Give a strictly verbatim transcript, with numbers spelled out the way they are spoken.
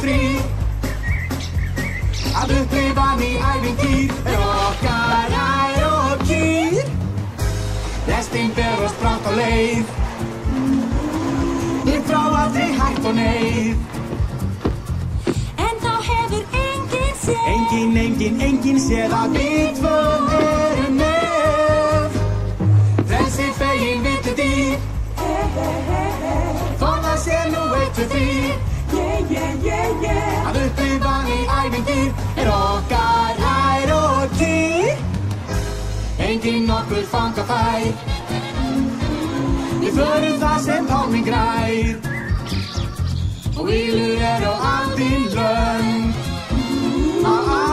þrír Að upplifa ný ævintýr er okkar ær og kýr Lestin ber oss brátt á leið Við frá aldrei hægt og neyð En þá hefur enginn séð Enginn, enginn, enginn séð að við tvö erum með Frelsi fegin villu dýr Þó það sé nú eitt og þrír Yeah, yeah, yeah, yeah Að upplifa ný ævintýr er okkar ær og kýr Enginn okkur fanga fær Við förum það sem pálminn grær Og ylur er á aldin lönd Á